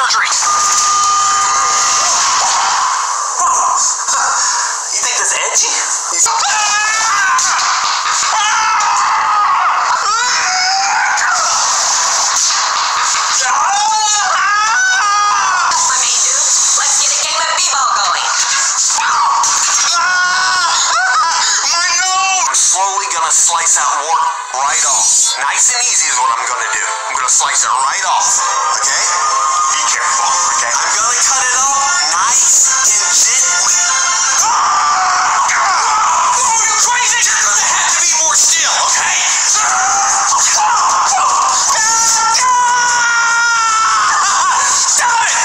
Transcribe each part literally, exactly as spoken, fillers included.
surgery. You think that's edgy? He's... Slice that wart right off. Nice and easy is what I'm gonna do. I'm gonna slice it right off. Okay? Be careful. Okay? I'm gonna cut it off nice and gently. Oh, you crazy! You're gonna have to be more still, okay? Stop it!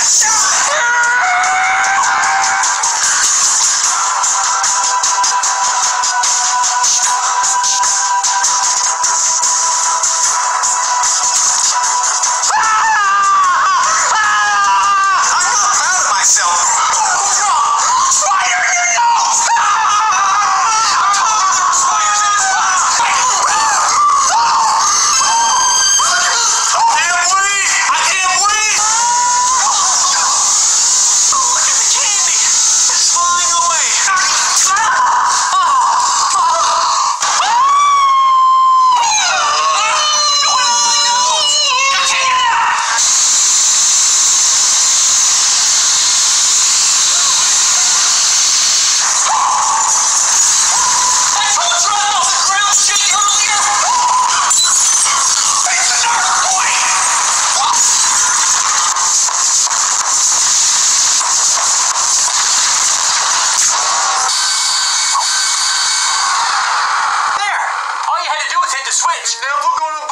Switch. Never gonna